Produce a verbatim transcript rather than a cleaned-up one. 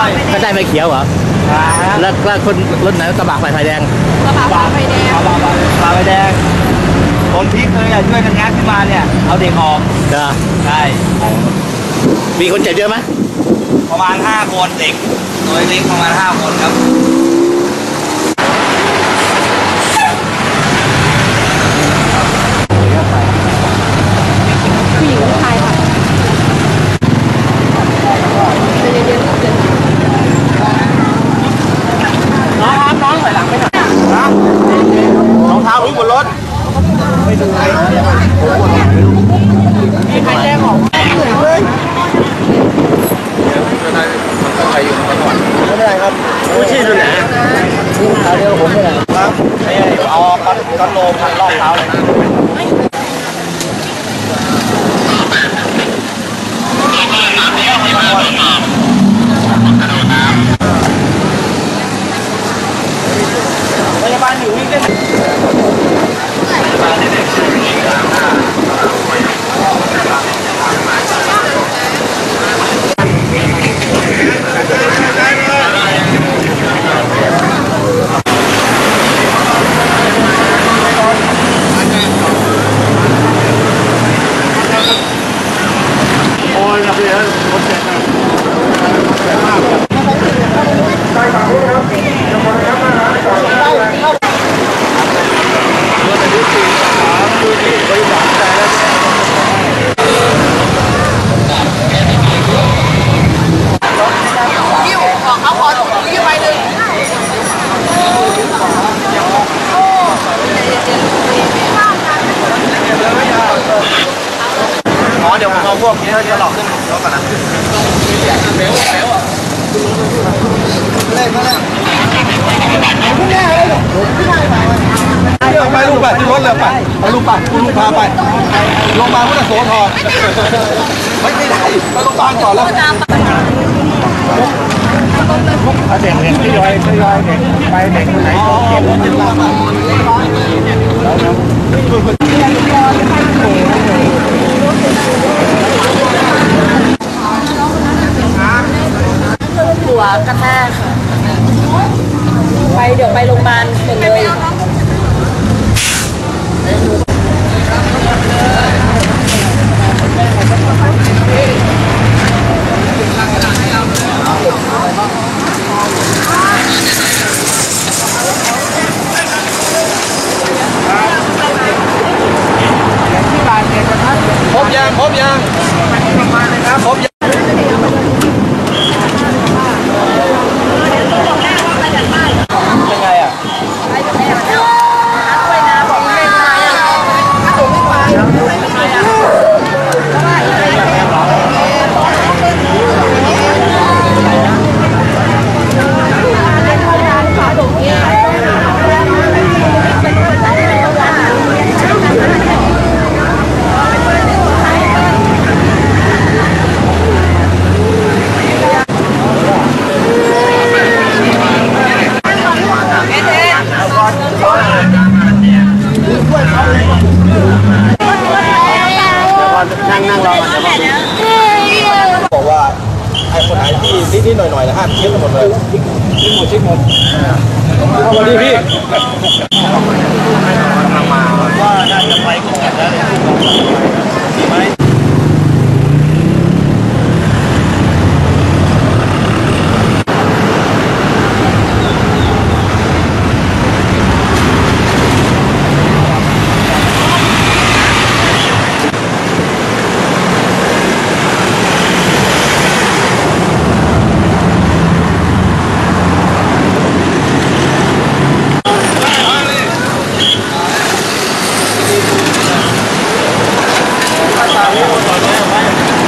ก็ได้ไฟเขียวเหรอแล้วแล้วคนรถไหนกระบะไฟไฟแดงกระบะไฟแดงกระบะไฟแดงคนที่เคยช่วยกันงัดขึ้นมาเนี่ยเอาเด็กออกเออใช่มีคนเจ็บเยอะไหมประมาณห้าคนเด็กตัวเล็กประมาณห้าคนครับผู้หญิงผู้ชายค่ะเย็นๆเย็นน้องครับน้องถอยหลังไปหน่อยนะรองเท้าวิ่งบนรถไม่ดูเลยมีใครแจ้งบอกเลยไม่ได้มันต้องไปอยู่ข้างหลังไม่ได้ครับผู้ชี้ดูไหนผู้เท้าเดียวผมไม่ได้ครับเอาก้อนก้อนโลพันรอบเท้าเลยพยาบาลอยู่วิ่งได้โอ้ยนักเรียนคนเจ็บนะได้ครับเอาขอถุงยี่ใบหนึ่งอ๋อเดี๋ยวผมเอาพวกนี้เดี๋ยวหลอกขึ้นรถก่อนนะเบลเบลอ่ะเล่นมาเล่นไปลูกไปที่รถเลยไปไปลูกไปคุณลูกพาไปโรงพยาบาลพุทธโสธรไม่ได้ไปโรงพยาบาลก่อนแล้วเด็กเด็กทยอยทยอยเด็กไปเด็กคนไหนเจ็บหัวกระแทกค่ะไปเดี๋ยวไปโรงพยาบาลหมดเลยพบยังพบยังพบยังเป็นไงอ่ะไปกับแม่มาแล้วนัดไว้นะบอกไม่ไปอ่ะผมไม่ไปไม่ไปอ่ะเพราะว่าอีกอะไรแม่บอกนั่งนั่งรอบอกว่าไอ้คนไหนที่นิดๆหน่อยๆนะฮะเยอะหมดเลยชิคหมดชิคหมดสวัสดีพี่กำลังมาว่าน่าจะไปก่อนแล้วดีไหม